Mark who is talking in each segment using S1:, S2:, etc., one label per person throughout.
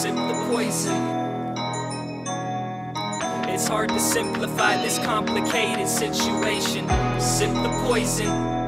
S1: sip the poison. It's hard to simplify this complicated situation. Sip the poison.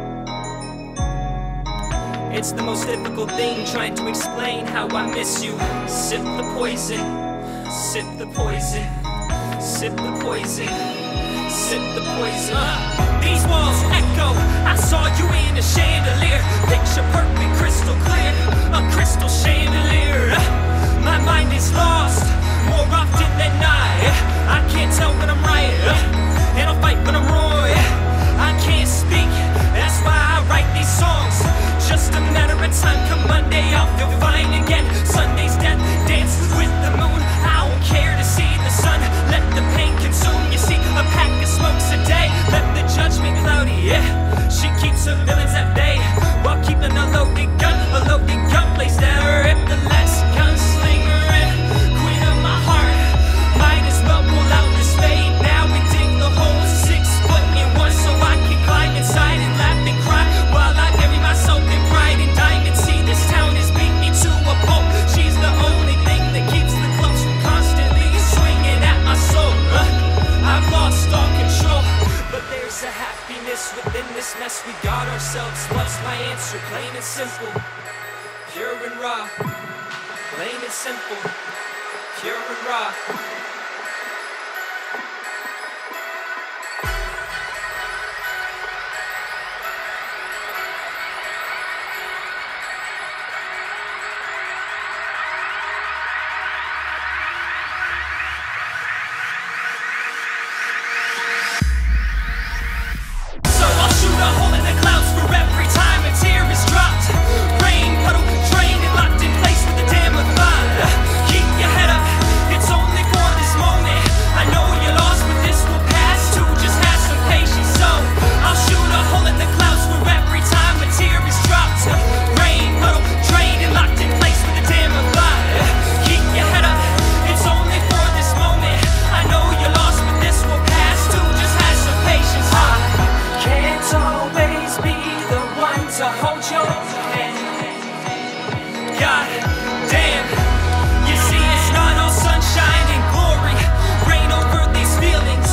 S1: It's the most difficult thing, trying to explain how I miss you. Sip the poison. Sip the poison. Sip the poison. Sip the poison. These walls echo. I saw you in a chandelier. Picture perfect, crystal clear. A crystal chandelier. My mind is lost more often than not. I can't tell when I'm right, and I'll fight when I'm wrong. I can't speak, that's why I write these songs. Just a matter of time, come Monday I'll feel fine again. Sunday's death dances with the moon. I don't care to see the sun, let the pain consume. You see, a pack of smokes a day left the judgment cloudy, yeah. She keeps her villains at bay while keeping a loaded gun placed at her hip. The last gunslinger and queen of my heart. Might as well pull out the spade now and dig the hole 6 foot in one, so I can climb inside and laugh and cry while I bury myself in pride and diamonds. See, this town has beat me to a pulp. She's the only thing that keeps the clubs from constantly swinging at my soul. I've lost all control, but there's a happiness within this mess we got ourselves. Love's my answer, plain and simple, pure and raw. Plain and simple, pure and raw. God damn, you see it's not all sunshine and glory. Rain over these feelings,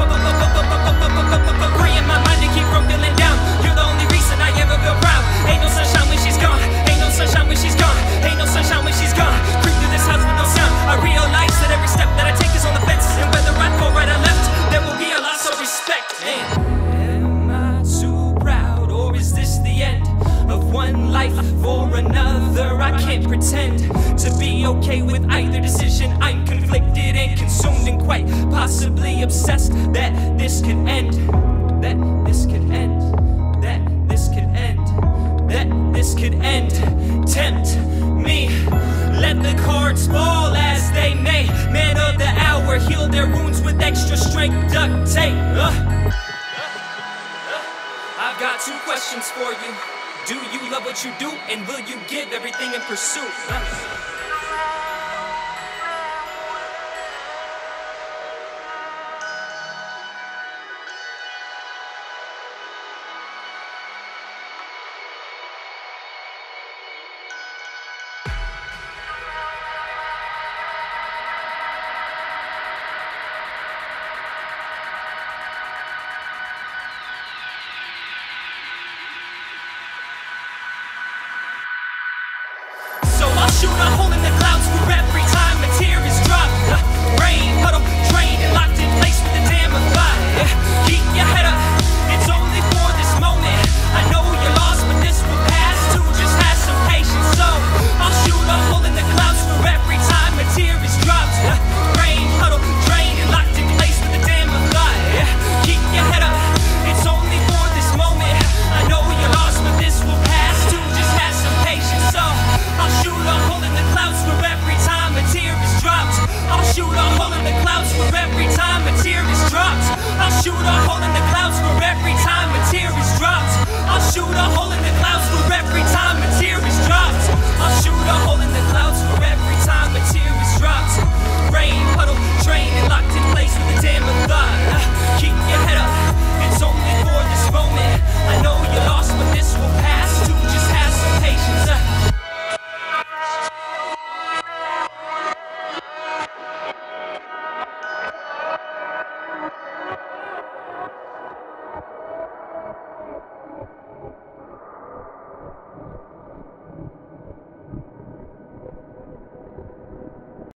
S1: free in my mind to keep from feeling down. You're the only reason I ever feel proud. Ain't no sunshine when she's gone. Ain't no sunshine when she's gone. Ain't no sunshine when she's gone. Creep through this house with no sound. I realize that every step that I take is on the fence, and whether I fall right or left, there will be a loss of respect. Am I too proud, or is this the end of one life for another? I can't pretend to be okay with either decision. I'm conflicted and consumed and quite possibly obsessed that this could end. That this could end. That this could end. That this could end. Tempt me. Let the cards fall as they may. Man of the hour, heal their wounds with extra strength duct tape. I've got 2 questions for you. Do you love what you do, and will you give everything in pursuit? Shoot a hole in the clouds for every time a tear is dropped. Rain, puddle, drain, and locked in place with the damn of fire. Keep your